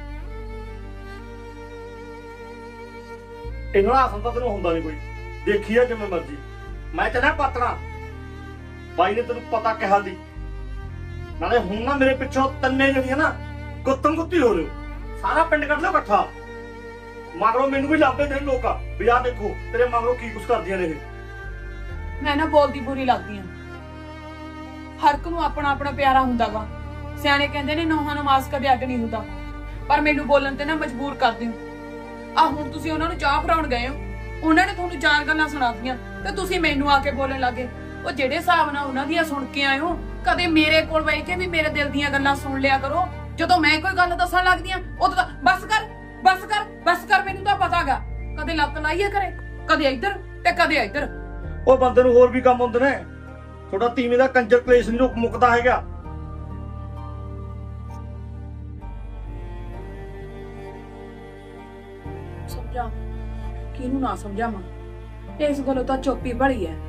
ਇਹਨਾਂ ਦਾ ਅਸਲ ਤਾਂ ਤੈਨੂੰ ਹੁੰਦਾ ਨਹੀਂ ਕੋਈ, ਦੇਖੀ ਆ ਜਿਵੇਂ ਮਰਜੀ। ਮੈਂ ਚੱਲਿਆ ਪਾਤਣਾ, ਬਾਈ ਨੇ ਤੈਨੂੰ ਪਤਾ ਕਿਹਾ ਦੀ। ਨਾਲੇ ਹੁਣ ਨਾ ਮੇਰੇ ਪਿੱਛੋਂ ਤੰਨੇ ਜਿਹੜੀਆਂ ਨਾ ਗੁੱਤਮ ਗੁੱਤੀ ਹੋ ਰਹੇ, ਸਾਰਾ ਪਿੰਡ ਕੱਢ ਲਿਓ ਇਕੱਠਾ। ਮਗਰੋਂ ਮੈਨੂੰ ਵੀ ਲੱਭਦੇ ਨੇ ਲੋਕ ਵੀ ਆਹ ਦੇਖੋ ਤੇਰੇ ਮਗਰੋਂ ਕੀ ਕੁਛ ਕਰਦੀਆਂ ਨੇ ਇਹ। ਮੈਂ ਨਾ ਬੋਲਦੀ ਬੁਰੀ ਲੱਗਦੀ ਆ। ਹਰ ਇੱਕ ਨੂੰ ਆਪਣਾ ਆਪਣਾ ਪਿਆਰਾ ਹੁੰਦਾ ਵਾ। ਸਿਆਣੇ ਕਹਿੰਦੇ ਨੇ ਨੋਹਾਂ ਨੂੰ ਮਾਸ ਕਦੇ ਅੱਡ ਨਹੀਂ ਹੁੰਦਾ, ਪਰ ਮੈਨੂੰ ਬੋਲਣ ਤੇ ਨਾ ਮਜਬੂਰ ਕਰਦੇ ਹੋ। ਆ ਹੁਣ ਤੁਸੀਂ ਉਹਨਾਂ ਨੂੰ ਚਾਹ ਫਰਾਉਣ ਗਏ ਹੋ, ਉਹਨਾਂ ਨੇ ਤੁਹਾਨੂੰ ਚਾਰ ਗੱਲਾਂ ਸੁਣਾਤੀਆਂ ਤੇ ਤੁਸੀਂ ਮੈਨੂੰ ਆ ਕੇ ਬੋਲਣ ਲੱਗੇ। ਉਹ ਜਿਹੜੇ ਹਿਸਾਬ ਨਾਲ ਉਹਨਾਂ ਦੀਆਂ ਸੁਣ ਕੇ ਆਏ ਹੋ, ਕਦੇ ਮੇਰੇ ਕੋਲ ਬਹਿ ਕੇ ਵੀ ਮੇਰੇ ਦਿਲ ਦੀਆਂ ਗੱਲਾਂ ਸੁਣ ਲਿਆ ਕਰੋ। ਜਦੋਂ ਮੈਂ ਕੋਈ ਗੱਲ ਦੱਸਣ ਲੱਗਦੀ ਆ ਉਦੋਂ ਤਾਂ ਬਸ ਕਰ ਬਸ ਕਰ ਬਸ ਕਰ, ਮੈਨੂੰ ਤਾਂ ਪਤਾਗਾ। ਕਦੇ ਲੱਤ ਲਾਈਏ ਕਰੇ, ਕਦੇ ਇੱਧਰ ਤੇ ਕਦੇ ਇੱਧਰ। ਉਹ ਬੰਦੇ ਨੂੰ ਹੋਰ ਵੀ ਕੰਮ ਹੁੰਦੇ ਨੇ, ਥੋੜਾ ਤੀਵੇਂ ਦਾ ਕੰਜਰ ਕਲੇਸ਼ ਨਹੀਂ ਮੁੱਕਦਾ ਹੈਗਾ। ਸਮਝਾ ਕਿਹਨੂੰ ਨਾ ਸਮਝਾਵਾਂ, ਇਸ ਗੱਲੋਂ ਤਾਂ ਚੁੱਪੀ ਭਲੀ ਐ।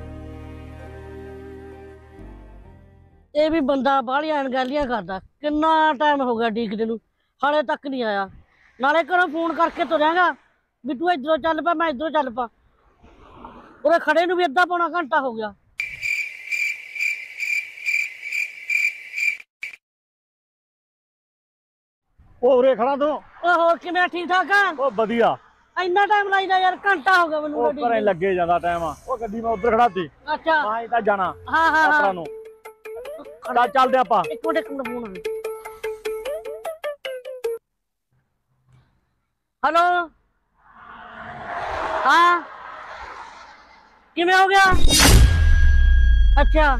ਇਹ ਵੀ ਬੰਦਾ ਬਾਹਲੀਆਂ ਅਣਗਹਿਲੀਆਂ ਕਰਦਾ। ਕਿੰਨਾ ਟਾਈਮ ਹੋ ਗਿਆ ਡੀਕਦੇ ਨੂੰ, ਹਾਲੇ ਤੱਕ ਨਹੀਂ ਆਇਆ। ਨਾਲੇ ਘਰੋਂ ਫੋਨ ਕਰਕੇ ਤੁਰਿਆਗਾ ਵੀ ਤੂੰ ਇੱਧਰੋਂ ਚੱਲ ਪਾ, ਮੈਂ ਇੱਧਰੋਂ ਚੱਲ ਪਾ। ਉਹਦੇ ਖੜੇ ਨੂੰ ਵੀ ਅੱਧਾ ਪੌਣਾ ਘੰਟਾ ਹੋ ਗਿਆ। ਉਹ ਉਰੇ ਖੜਾ ਤੂੰ। ਉਹ ਹੋਰ ਕਿਵੇਂ, ਠੀਕ ਠਾਕ ਆ? ਉਹ ਵਧੀਆ। ਇੰਨਾ ਟਾਈਮ ਲਾਈਦਾ ਯਾਰ, ਘੰਟਾ ਹੋ ਗਿਆ ਮੈਨੂੰ। ਉਹ ਘਰੇ ਲੱਗੇ ਜਾਂਦਾ ਟਾਈਮ ਆ। ਉਹ ਗੱਡੀ ਮੈਂ ਉੱਧਰ ਖੜਾਤੀ, ਅੱਛਾ ਮੈਂ ਤਾਂ ਜਾਣਾ ਹਾਂ ਹਾਂ ਆਪਣਾ ਹਾਂ ਨੂੰ। ਚੱਲ ਚੱਲਦੇ ਆਪਾਂ। ਇੱਕ ਮਿੰਟ ਇੱਕ ਮਿੰਟ ਫੋਨ। ਹੈਲੋ ਹਾਂ, ਕਿਵੇਂ ਹੋ ਗਿਆ? ਅੱਛਾ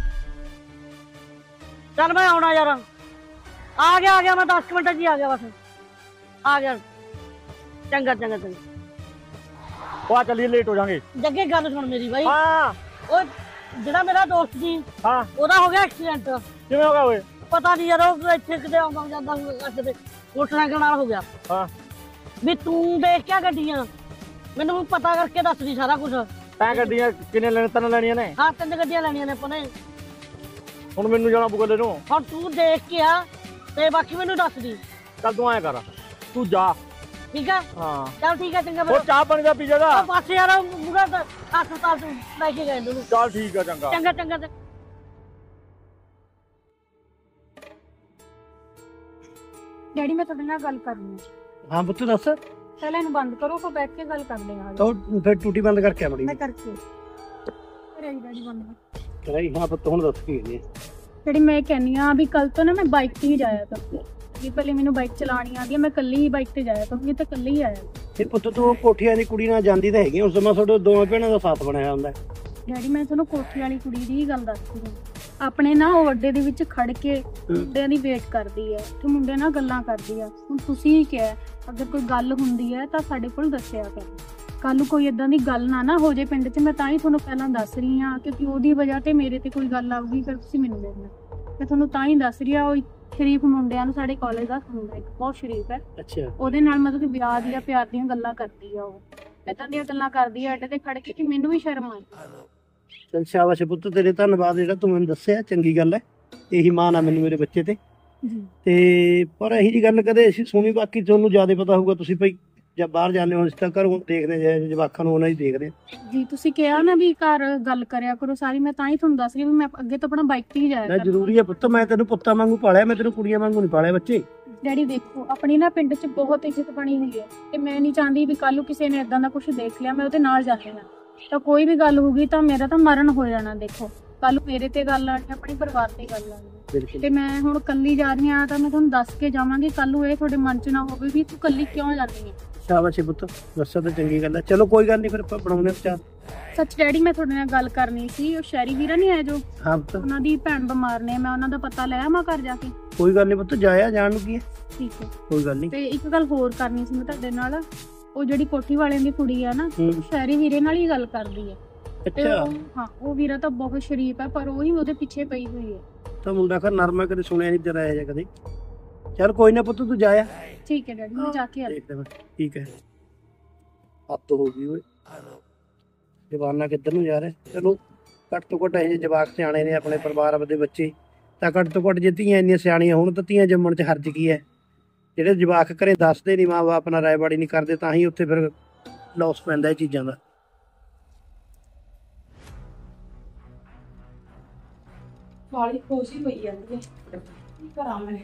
ਚੱਲ ਮੈਂ ਆਉਣਾ ਯਾਰ। ਆ ਗਿਆ ਆ ਗਿਆ, ਮੈਂ ਦਸ ਮਿੰਟ ਜੀ ਆ ਗਿਆ, ਬਸ ਆ ਗਿਆ। ਚੰਗਾ ਚੰਗਾ ਚੰਗਾ। ਉਹ ਆ ਚੱਲੀਏ, ਲੇਟ ਹੋ ਜਾਾਂਗੇ। ਜੱਗੇ ਗੱਲ ਸੁਣ ਮੇਰੀ ਬਾਈ। ਹਾਂ ਉਹ ਜਿਹੜਾ ਮੇਰਾ ਦੋਸਤ ਸੀ, ਹਾਂ ਉਹਦਾ ਹੋ ਗਿਆ ਐਕਸੀਡੈਂਟ। ਕਿਵੇਂ ਹੋ ਗਿਆ ਓਏ? ਪਤਾ ਨਹੀਂ ਯਾਰ, ਉਹ ਇੱਥੇ ਕਿਤੇ ਆਉਂਦਾ ਜਾਂਦਾ ਹੋਊਗਾ, ਕਿਤੇ ਮੋਟਰਸਾਈਕਲ ਨਾਲ ਹੋ ਗਿਆ। ਹਾਂ ਵੀ ਤੂੰ ਦੇਖ ਕੇ ਗੱਡੀਆਂ ਮੈਨੂੰ ਪਤਾ ਕਰਕੇ ਦੱਸ ਦੀ ਸਾਰਾ ਕੁਝ। ਤੈਂ ਗੱਡੀਆਂ ਕਿੰਨੇ ਲੈਣੇ? ਤਿੰਨ ਲੈਣੀਆਂ ਨੇ। ਹਾਂ ਤਿੰਨ ਗੱਡੀਆਂ ਲੈਣੀਆਂ ਨੇ ਆਪਾਂ ਨੇ। ਹੁਣ ਮੈਨੂੰ ਜਾਣਾ ਪਊਗਾ ਲੈ ਨੂੰ। ਹੁਣ ਤੂੰ ਦੇਖ ਕੇ ਆ ਤੇ ਬਾਕੀ ਮੈਨੂੰ ਦੱਸ ਦੀ। ਚੱਲ ਤੂੰ ਐਂ ਕਰ, ਤੂੰ ਜਾ। ਠੀਕ ਆ ਹਾਂ ਚੱਲ ਠੀਕ ਆ ਚੰਗਾ। ਉਹ ਚਾਹ ਪਾਣੀ ਦਾ ਪੀ ਜਾਗਾ। ਬਸ ਯਾਰ ਮੁੰਡਾ ਤਾਂ ਹਸਪਤਾਲ ਤੋਂ ਲੈ ਕੇ ਗਏ ਤੂੰ। ਚੱਲ ਠੀਕ ਆ, ਚੰਗਾ ਚੰਗਾ ਚੰਗਾ। ਡੈਡੀ ਮੈਂ ਤੁਹਾਡੇ ਨਾਲ ਗੱਲ ਕਰਨੀ ਹੈ। ਹਾਂ ਪੁੱਤ ਦੱਸ। ਪਹਿਲਾਂ ਇਹਨੂੰ ਬੰਦ ਕਰੋ, ਫਿਰ ਬੈਠ ਕੇ ਗੱਲ ਕਰਦੇ ਹਾਂ। ਤਾਂ ਫਿਰ ਟੂਟੀ ਬੰਦ ਕਰਕੇ ਆ ਮੜੀ ਮੈਂ ਕਰਕੇ ਕਰਾਈ ਡੈਡੀ ਬੰਦ ਕਰਾਈ। ਹਾਂ ਪੁੱਤ ਹੁਣ ਦੱਸ ਕੀ ਹੈ ਜਿਹੜੀ ਮੈਂ ਕਹਿੰਨੀ ਆ ਵੀ ਕੱਲ ਤੋਂ ਨਾ ਮੈਂ ਬਾਈਕ ਤੇ ਹੀ ਜਾਇਆ ਕਰੂੰ। ਵੀ ਪਹਿਲੇ ਮੈਨੂੰ ਬਾਈਕ ਚਲਾਣੀ ਆਉਂਦੀ ਹੈ, ਮੈਂ ਕੱਲੀ ਹੀ ਬਾਈਕ ਤੇ ਜਾਇਆ ਕਰੂੰਗੀ ਤੇ ਕੱਲੀ ਹੀ ਆਇਆ। ਇਹ ਪੁੱਤ ਤੂੰ ਕੋਠੀਆਂ ਦੀ ਕੁੜੀ ਨਾਲ ਜਾਂਦੀ ਤਾਂ ਹੈਗੀ, ਉਸ ਸਮਾਂ ਤੁਹਾਡੇ ਦੋਵਾਂ ਭੈਣਾਂ ਦਾ ਸਾਥ ਬਣਾਇਆ ਹੁੰਦਾ। ਡੈਡੀ ਮੈਂ ਤੁਹਾਨੂੰ ਕੋਠੀ ਵਾਲੀ ਕੁੜੀ ਦੀ ਹੀ ਗੱਲ ਦੱਸਦੀ ਹਾਂ। ਆਪਣੇ ਨਾ ਉਹ ਅੱਡੇ ਦੇ ਵਿੱਚ ਖੜ ਕੇ ਮੁੰਡਿਆਂ ਦੀ ਵੇਟ ਕਰਦੀ ਹੈ ਤੇ ਮੁੰਡੇ ਨਾਲ ਗੱਲਾਂ ਕਰਦੀ ਆ। ਹੁਣ ਤੁਸੀਂ ਹੀ ਕਿਹਾ ਅਗਰ ਕੋਈ ਗੱਲ ਹੁੰਦੀ ਹੈ ਤਾਂ ਸਾਡੇ ਕੋਲ ਦੱਸਿਆ ਕਰ। ਕੱਲ ਨੂੰ ਕੋਈ ਏਦਾਂ ਦੀ ਗੱਲ ਨਾ ਨਾ ਹੋ ਜੇ ਪਿੰਡ 'ਚ। ਮੈਂ ਤਾਂ ਹੀ ਤੁਹਾਨੂੰ ਪਹਿਲਾਂ ਦੱਸ ਰਹੀ ਹਾਂ ਕਿਉਂਕਿ ਉਹਦੀ ਵਜ੍ਹਾ ਤੇ ਮੇਰੇ ਤੇ ਕੋਈ ਗੱਲ ਆਊਗੀ ਫਿਰ ਤੁਸੀਂ ਮੈਨੂੰ ਦੇਖਣਾ। ਮੈਂ ਤੁਹਾਨੂੰ ਤਾਂ ਹੀ ਦੱਸ ਰਹੀ ਹਾਂ। ਉਹ ਸ਼ਰੀਫ ਮੁੰਡਿਆਂ ਨੂੰ ਸਾਡੇ ਕਾਲਜ ਦਾ ਮੁੰਡਾ ਇੱਕ ਬਹੁਤ ਸ਼ਰੀਫ ਹੈ। ਅੱਛਾ ਉਹਦੇ ਨਾਲ ਮਤਲਬ ਵਿਆਹ ਦੀਆਂ ਪਿਆਰ ਦੀਆਂ ਗੱਲਾਂ ਕਰਦੀ ਆ। ਉਹ ਏਦਾਂ ਦੀਆਂ ਗੱਲਾਂ ਕਰਦੀ ਆ ਅੱਡੇ ਤੇ ਖੜ ਕੇ ਕਿ ਮੈਨੂੰ ਵੀ ਸ਼ਰਮ ਆਈ। ਚਲ ਸ਼ਾਬਾਸ਼ ਪੁੱਤ, ਤੇਰੇ ਧੰਨਵਾਦ ਜਿਹੜਾ ਤੂੰ ਮੈਨੂੰ ਦੱਸਿਆ, ਚੰਗੀ ਗੱਲ ਹੈ। ਇਹੀ ਮਾਣ ਆ ਮੈਨੂੰ ਮੇਰੇ ਬੱਚੇ ਤੇ। ਤੇ ਪਰ ਇਹੀ ਜੀ ਗੱਲ ਕਦੇ ਅਸੀਂ ਸੁਣੀ। ਬਾਕੀ ਤੁਹਾਨੂੰ ਜ਼ਿਆਦਾ ਪਤਾ ਹੋਊਗਾ, ਤੁਸੀਂ ਭਾਈ ਜਦ ਬਾਹਰ ਜਾਂਦੇ ਹੋ ਇਸ ਤਾਂ ਘਰੋਂ ਦੇਖਦੇ ਜੇ ਜਵਾਕਾਂ ਨੂੰ ਉਹਨਾਂ ਹੀ ਦੇਖਦੇ ਜੀ। ਤੁਸੀਂ ਕਿਹਾ ਨਾ ਵੀ ਘਰ ਗੱਲ ਕਰਿਆ ਕਰੋ ਸਾਰੀ, ਮੈਂ ਤਾਂ ਹੀ ਤੁਹਾਨੂੰ ਦੱਸ ਰਹੀ ਵੀ ਮੈਂ ਅੱਗੇ ਤੋਂ ਆਪਣਾ ਬਾਈਕ ਤੇ ਹੀ ਜਾਇਆ ਨਾ। ਕਰਾਂ। ਜ਼ਰੂਰੀ ਹੈ ਪੁੱਤ, ਮੈਂ ਤੈਨੂੰ ਪੁੱਤਾਂ ਵਾਂਗੂ ਪਾਲਿਆ, ਮੈਂ ਤੈਨੂੰ ਕੁੜੀਆਂ ਵਾਂਗੂ ਨਹੀਂ ਪਾਲਿਆ ਬੱਚੇ। ਡੈਡੀ ਦੇਖੋ ਆਪਣੀ ਨਾ ਪਿੰਡ 'ਚ ਬਹੁਤ ਇੱਜ਼ਤ ਬਣੀ ਹੋਈ ਹੈ ਤੇ ਮੈਂ ਨਹੀਂ ਚਾਹੁੰਦੀ ਵੀ ਕੱਲ ਨੂੰ ਕਿਸੇ ਨੇ ਏਦਾਂ ਦਾ ਕੁਝ ਦੇਖ ਲਿਆ ਮੈਂ ਉਹਦੇ ਨਾਲ ਜਾਂਦੀ ਹਾਂ ਤਾਂ ਕੋਈ ਵੀ ਗੱਲ ਹੋਊਗੀ ਤਾਂ ਮੇਰਾ ਤਾਂ ਮਰਨ ਹੋ ਜਾਣਾ। ਦੇਖੋ ਕੱਲ ਨੂੰ ਮੇਰੇ ਤੇ ਗੱਲ ਆਣੀ, ਆਪਣੇ ਪਰਿਵਾਰ ਤੇ ਗੱਲ ਆਣੀ। ਤੇ ਮੈਂ ਹੁਣ ਕੱਲੀ ਜਾ ਰਹੀ ਹਾਂ ਤਾਂ ਮੈਂ ਤੁਹਾਨੂੰ ਦੱਸ ਕੇ ਜਾਵਾਂਗੀ। ਕੱਲ ਨੂੰ ਇਹ ਤੁਹਾਡੇ ਮਨ 'ਚ ਨਾ ਹੋਵੇ ਵੀ ਤੂੰ ਕੱਲੀ ਕਿਉਂ ਜਾਂਦੀ ਹੈ। ਸ਼ਾਬਾਸ਼ ਪੁੱਤ, ਦੱਸਿਆ ਤਾਂ ਚੰਗੀ ਗੱਲ ਹੈ। ਚਲੋ ਕੋਈ ਗੱਲ ਨਹੀਂ, ਫਿਰ ਆਪਾਂ ਬਣਾਉਂਦੇ ਚਾਹ। ਸੱਚ ਡੈਡੀ ਮੈਂ ਤੁਹਾਡੇ ਨਾਲ ਗੱਲ ਕਰਨੀ ਸੀ। ਉਹ ਸ਼ਹਿਰੀ ਵੀਰਾ ਨਹੀਂ ਆਇਆ ਜੋ, ਹਾਂ ਪੁੱਤ ਉਹਨਾਂ ਦੀ ਭੈਣ ਬਿਮਾਰ ਨੇ, ਮੈਂ ਉਹਨਾਂ ਦਾ ਪਤਾ ਲਿਆ ਮੈਂ ਘਰ ਜਾ ਕੇ। ਕੋਈ ਗੱਲ ਨਹੀਂ ਪੁੱਤ, ਜਾਇਆ ਜਾਣ ਨੂੰ ਕੀ ਹੈ। ਠੀਕ ਹੈ ਕੋਈ ਗੱਲ ਨਹੀਂ। ਤੇ ਇੱਕ ਗੱਲ ਹੋਰ ਕਰਨੀ ਸੀ ਮੈਂ ਤੁਹਾਡੇ ਨਾਲ। ਉਹ ਜਿਹੜੀ ਕੋਠੀ ਵਾਲਿਆਂ ਦੀ ਕੁੜੀ ਆ ਨਾ, ਹੂੰ। ਸ਼ਹਿਰੀ ਵੀਰੇ ਨਾਲ ਹੀ ਗੱਲ ਕਰਦੀ ਹੈ। ਤੇ ਅੱਛਾ ਉਹ ਹਾਂ ਉਹ ਵੀਰਾ ਤਾਂ ਬਹੁਤ ਸ਼ਰੀਫ ਹੈ ਪਰ ਉਹ ਹੀ ਉਹਦੇ ਪਿੱਛੇ ਪਈ ਹੋਈ ਹੈ। ਤਾਂ ਮੁੰਡਾ ਖਰ ਨਰਮਾ ਕਦੇ ਸੁਣਿਆ ਨਹੀਂ ਤੇਰਾ ਇਹ ਜਿਹਾ ਕਦੇ। ਚੱਲ ਕੋਈ ਨਾ ਪੁੱਤ, ਤੂੰ ਜਾਇਆ। ਠੀਕ ਹੈ ਡੈਡੀ ਮੈਂ ਜਾ ਕੇ ਆ ਦੇਖਦੇ ਮੈਂ। ਠੀਕ ਹੈ, ਹੱਦ ਹੋ ਗਈ ਓਏ। ਜਵਾਨਾ ਕਿੱਧਰ ਨੂੰ ਜਾ ਰਿਹਾ। ਚਲੋ ਘੱਟ ਤੋਂ ਘੱਟ ਇਹ ਜਵਾਕ ਸਿਆਣੇ ਨੇ, ਆਪਣੇ ਪਰਿਵਾਰ ਦੇ ਬੱਚੇ ਤਾਂ ਘੱਟ ਤੋਂ ਘੱਟ ਜੇ ਧੀਆਂ ਇੰਨੀਆਂ ਸਿਆਣੀਆਂ ਹੋਣ ਤਾਂ ਧੀਆਂ ਜੰਮਣ 'ਚ ਹਰਜ ਕੀ ਹੈ। ਜਿਹੜੇ ਜਵਾਕ ਘਰੇ ਦੱਸਦੇ ਨਹੀਂ, ਮਾਂ ਬਾਪ ਨਾਲ ਰਾਇਬਾੜੀ ਨਹੀਂ ਕਰਦੇ, ਤਾਂ ਹੀ ਉੱਥੇ ਫਿਰ ਲੋਸ ਪੈਂਦਾ ਇਹ ਚੀਜ਼ਾਂ ਦਾ। ਵਾਲੀ ਖੋਜੀ ਹੋਈ ਜਾਂਦੀ ਹੈ। ਕੀ ਕਰਾਂ ਮੈਂ?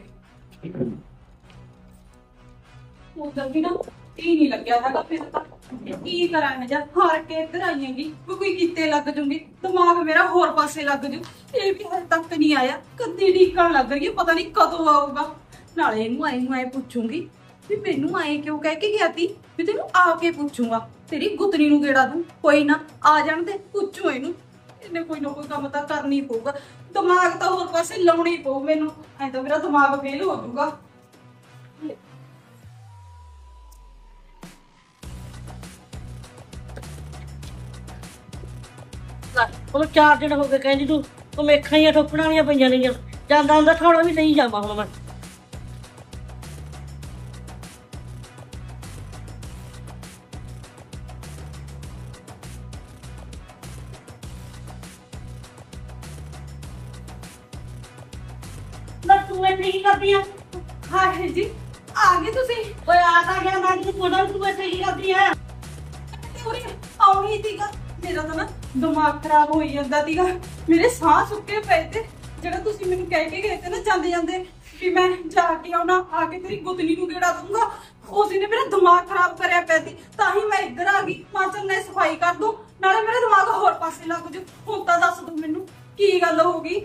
ਉਧਰ ਵੀ ਨਾ ਟੀ ਨਹੀਂ ਲੱਗਿਆ ਹੈਗਾ। ਫਿਰ ਤਾਂ ਕੀ ਕਰਾਂ ਮੈਂ? ਜਦ ਹਾਰ ਕੇ ਇੱਧਰ ਆਈ ਹੈਗੀ ਕੋਈ ਕਿਤੇ ਲੱਗ ਜੂਗੀ, ਦਿਮਾਗ ਮੇਰਾ ਹੋਰ ਪਾਸੇ ਲੱਗ ਜੂ। ਇਹ ਵੀ ਹਜੇ ਤੱਕ ਨਹੀਂ ਆਇਆ। ਕਦੀ ਢੀਕਣ ਲੱਗ ਰਹੀ ਹੈ, ਪਤਾ ਨਹੀਂ ਕਦੋਂ ਆਊਗਾ। ਨਾਲੇ ਇਹਨੂੰ ਆਏ ਨੂੰ ਆਏ ਪੁੱਛੂੰਗੀ ਵੀ ਮੈਨੂੰ ਆਏ ਕਿਉਂ ਕਹਿ ਕੇ ਗਿਆ ਤੀ, ਵੀ ਤੈਨੂੰ ਆ ਕੇ ਪੁੱਛੂੰਗਾ। ਤੇਰੀ ਗੁੱਤਨੀ ਨੂੰ ਗੇੜਾ ਦੂੰ। ਕੋਈ ਨਾ ਆ ਜਾਣ ਦੇ, ਪੁੱਛੂ ਇਹਨੂੰ। ਇਹਨੇ ਕੋਈ ਨਾ ਕੋਈ ਕੰਮ ਤਾਂ ਕਰਨਾ ਹੀ ਪਊਗਾ। ਦਿਮਾਗ ਤਾਂ ਹੋਰ ਪਾਸੇ ਲਾਉਣਾ ਹੀ ਪਊ ਮੈਨੂੰ। ਐਂ ਤਾਂ ਮੇਰਾ ਦਿਮਾਗ ਫੇਲ ਹੋ ਜਾਊਗਾ। ਉਹ ਚਾਰ ਦਿਨ ਹੋ ਗਏ ਕਹਿੰਦੀ ਤੂੰ ਤੂੰ ਮੇਖਾਂ ਹੀ ਠੋਕਣ ਵਾਲੀਆਂ ਪਈਆਂ ਨੇ। ਜਾਂਦਾ ਹੁੰਦਾ ਥੋੜਾ ਵੀ ਨਹੀਂ ਜਾਵਾਂ ਹੁਣ ਮੈਂ। ਨਾ ਤੂੰ ਇੱਥੇ ਕੀ ਕਰਦੀ ਆ? ਹਾਏ ਜੀ ਆ ਗਏ ਤੁਸੀਂ? ਓਏ ਆ ਤਾਂ ਗਿਆ ਮੈਂ ਤੈਨੂੰ ਪੁੱਛਦਾ ਤੂੰ ਇੱਥੇ ਕੀ ਕਰਦੀ ਆ? ਉਰੇ ਆਉਣੀ ਸੀਗਾ। ਮੇਰਾ ਤਾਂ ਨਾ ਦਿਮਾਗ ਖਰਾਬ ਹੋਈ ਜਾਂਦਾ ਸੀਗਾ। ਮੇਰੇ ਸਾਹ ਸੁੱਕੇ ਪਏ ਤੇ ਜਿਹੜਾ ਤੁਸੀਂ ਮੈਨੂੰ ਕਹਿ ਕੇ ਗਏ ਤੇ ਨਾ ਜਾਂਦੇ ਜਾਂਦੇ ਵੀ ਮੈਂ ਜਾ ਕੇ ਆਉਣਾ, ਆ ਕੇ ਤੇਰੀ ਗੁੱਤਨੀ ਨੂੰ ਗੇੜਾ ਦੂੰਗਾ, ਉਸ ਨੇ ਮੇਰਾ ਦਿਮਾਗ ਖਰਾਬ ਕਰਿਆ ਪਿਆ ਸੀ। ਤਾਂ ਹੀ ਮੈਂ ਇੱਧਰ ਆ ਗਈ। ਮਾਂ ਚੱਲ ਮੈਂ ਸਫਾਈ ਕਰ ਦੂੰ, ਨਾਲੇ ਮੇਰਾ ਦਿਮਾਗ ਹੋਰ ਪਾਸੇ ਲੱਗ ਜੂ। ਹੁਣ ਤਾਂ ਦੱਸ ਦੂੰ ਮੈਨੂੰ ਕੀ ਗੱਲ ਹੋ ਗਈ?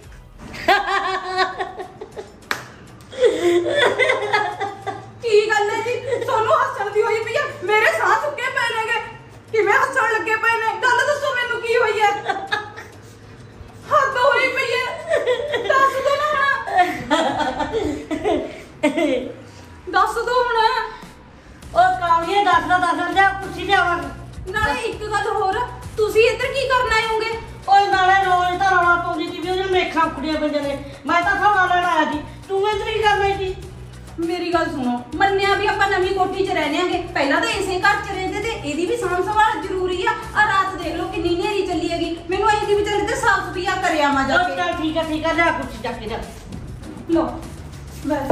ਕੀ ਗੱਲ ਹੈ ਜੀ? ਤੁਹਾਨੂੰ ਹੱਸਣ ਦੀ ਹੋਈ ਪਈ ਆ? ਮੇਰੇ ਸਾਹ ਸੁੱਕੇ ਪਏ ਨੇਗੇ। ਕਿਵੇਂ ਹੱਸਣ ਲੱਗੇ ਪਏ ਨੇ? ਗੱਲ ਦੱਸੋ ਮੈਨੂੰ ਕੀ ਹੋਈ ਹੈ? ਹੱਦ ਹੋਈ ਪਈ ਹੈ। ਦੱਸ ਦੋ ਨਾ ਦੱਸ ਦੋ ਹੁਣ। ਉਹ ਕਾਲੀਏ ਦੱਸਦਾ ਦੱਸਦਾ ਜਾ ਕੁਰਸੀ ਤੇ ਆਵਾਂ। ਨਾਲੇ ਇੱਕ ਗੱਲ ਹੋਰ, ਤੁਸੀਂ ਇੱਧਰ ਕੀ ਕਰਨ ਆਏ ਹੋਗੇ? ਓਏ ਨਾਲੇ ਰੋਜ਼ ਤਾਂ ਰੌਲਾ ਪਾਉਂਦੀ ਸੀ ਵੀ ਉਹਨੇ ਮੇਖਾਂ ਕੁੜੀਆਂ ਪਈਆਂ ਨੇ। ਮੈਂ ਤਾਂ ਥੋੜਾ ਲੈਣ ਆਇਆ ਸੀ, ਤੂੰ ਇੱਧਰ ਕੀ ਕਰ ਰਹੀ ਸੀ? ਮੇਰੀ ਗੱਲ ਸੁਣੋ, ਮੰਨਿਆ ਵੀ ਆਪਾਂ ਨਵੀਂ ਕੋਠੀ 'ਚ ਰਹਿੰਦੇ ਆਂਗੇ, ਪਹਿਲਾਂ ਤਾਂ ਇਸੇ ਘਰ 'ਚ ਰਹਿੰਦੇ ਤੇ ਇਹਦੀ ਵੀ ਸਾਂਭ ਸੰਭਾਲ ਜ਼ਰੂਰੀ ਆ। ਆ ਰਾਤ ਦੇਖ ਲਓ ਕਿੰਨੀ ਹਨੇਰੀ ਚੱਲੀ ਹੈਗੀ। ਮੈਨੂੰ ਐਂ ਦੀ ਵੀ ਚੱਲ ਤੇ ਸਾਫ ਸੁਥਰੀਆ ਕਰਿਆ ਮਾ ਜਾ ਉਹ ਕੇ ਚੱਲ ਠੀਕ ਹੈ ਠੀਕ ਹੈ ਲਿਆ ਕੁਰਸੀ ਚੱਕ ਕੇ ਜਾ ਲੋ ਬਸ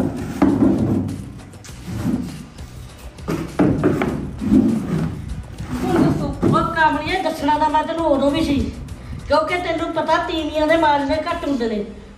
ਹੁਣ ਦੱਸੋ ਉਹ ਕਾਮੜੀਏ ਦੱਸਣਾ ਤਾਂ ਮੈਂ ਤੈਨੂੰ ਉਦੋਂ ਵੀ ਸੀ ਕਿਉਂਕਿ ਤੈਨੂੰ ਪਤਾ ਤੀਵੀਆਂ ਦੇ ਮਾਰਨੇ ਘੱਟ ਹੁੰਦੇ ਨੇ